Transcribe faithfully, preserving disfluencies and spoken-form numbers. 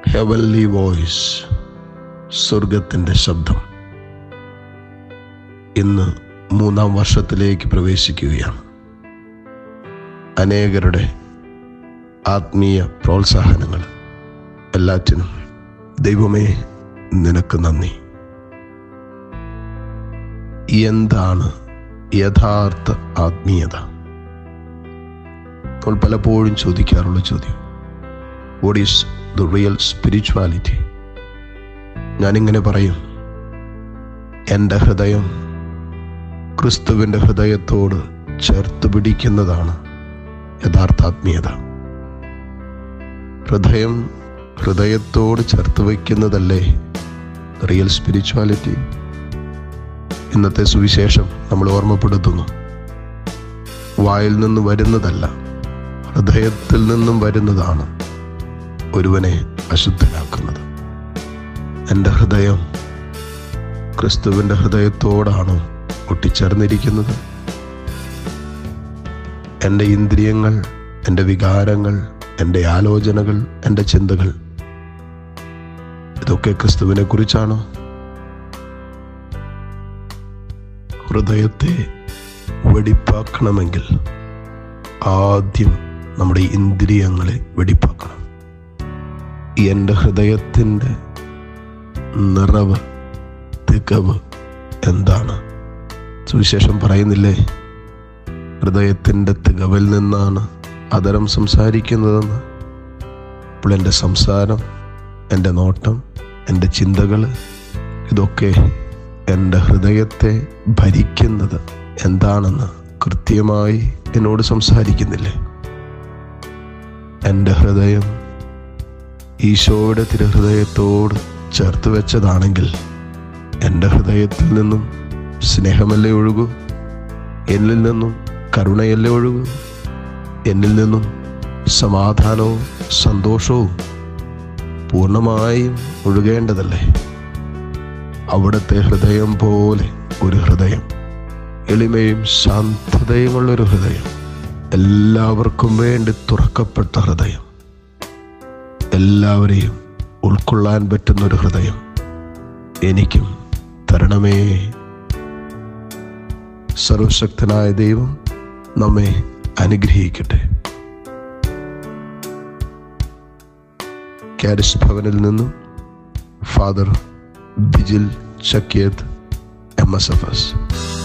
Heavenly voice, സ്വർഗത്തിൻ്റെ ശബ്ദം, ഇന്ന് മൂന്നാം വർഷത്തിലേക്ക് പ്രവേശിക്കുകയാണ്. അനേകരുടെ ആത്മീയ പ്രോത്സാഹനങ്ങൾ എല്ലാറ്റിനും ദൈവമേ നിനക്ക് നന്ദി. എന്താണ് യഥാർത്ഥ ആത്മീയത? നമ്മൾ പലപ്പോഴും ചോദിക്കാറുള്ള ചോദ്യം, what is the real spirituality? ഞാനിങ്ങനെ പറയും, എൻ്റെ ഹൃദയം ക്രിസ്തുവിൻ്റെ ഹൃദയത്തോട് ചേർത്ത് പിടിക്കുന്നതാണ് യഥാർത്ഥ ആത്മീയത. ഹൃദയം ഹൃദയത്തോട് ചേർത്ത് വയ്ക്കുന്നതല്ലേ റിയൽ സ്പിരിച്വാലിറ്റി? ഇന്നത്തെ സുവിശേഷം നമ്മൾ ഓർമ്മപ്പെടുത്തുന്നു, വായിൽ നിന്ന് വരുന്നതല്ല, ഹൃദയത്തിൽ നിന്നും വരുന്നതാണ് ഒരുവനെ അശുദ്ധനാക്കുന്നത്. എൻ്റെ ഹൃദയം ക്രിസ്തുവിൻ്റെ ഹൃദയത്തോടാണോ ഒട്ടിച്ചേർന്നിരിക്കുന്നത്? എൻ്റെ ഇന്ദ്രിയങ്ങൾ, എൻ്റെ വികാരങ്ങൾ, എൻ്റെ ആലോചനകൾ, എൻ്റെ ചിന്തകൾ, ഇതൊക്കെ ക്രിസ്തുവിനെ കുറിച്ചാണോ? ഹൃദയത്തെ വെടിപ്പാക്കണമെങ്കിൽ ആദ്യം നമ്മുടെ ഇന്ദ്രിയങ്ങളെ വെടിപ്പാക്കണം. എൻ്റെ ഹൃദയത്തിൻ്റെ നിറവ്, തികവ് എന്താണ്? സുവിശേഷം പറയുന്നില്ലേ, ഹൃദയത്തിൻ്റെ തികവിൽ നിന്നാണ് അധരം സംസാരിക്കുന്നതെന്ന്. അപ്പോൾ എൻ്റെ സംസാരം, എൻ്റെ നോട്ടം, എൻ്റെ ചിന്തകൾ, ഇതൊക്കെ എൻ്റെ ഹൃദയത്തെ ഭരിക്കുന്നത് എന്താണെന്ന് കൃത്യമായി എന്നോട് സംസാരിക്കുന്നില്ലേ? എൻ്റെ ഹൃദയം ഈശോയുടെ തിരുഹൃദയത്തോട് ചേർത്ത് വെച്ചതാണെങ്കിൽ എൻ്റെ ഹൃദയത്തിൽ നിന്നും സ്നേഹമല്ലേ ഒഴുകൂ? എന്നിൽ നിന്നും കരുണയല്ലേ ഒഴുകൂ? എന്നിൽ നിന്നും സമാധാനവും സന്തോഷവും പൂർണ്ണമായും ഒഴുകേണ്ടതല്ലേ? അവിടുത്തെ ഹൃദയം പോലെ ഒരു ഹൃദയം, എളിമയും ശാന്തതയുമുള്ളൊരു ഹൃദയം, എല്ലാവർക്കും വേണ്ടി തുറക്കപ്പെട്ട ഹൃദയം, എല്ലാവരെയും ഉൾക്കൊള്ളാൻ പറ്റുന്നൊരു ഹൃദയം എനിക്കും തരണമേ. സർവശക്തനായ ദൈവം നമ്മെ അനുഗ്രഹിക്കട്ടെ. കാരിസ് ഭവനിൽ നിന്നും father Bijil Chakkiath, M S F S.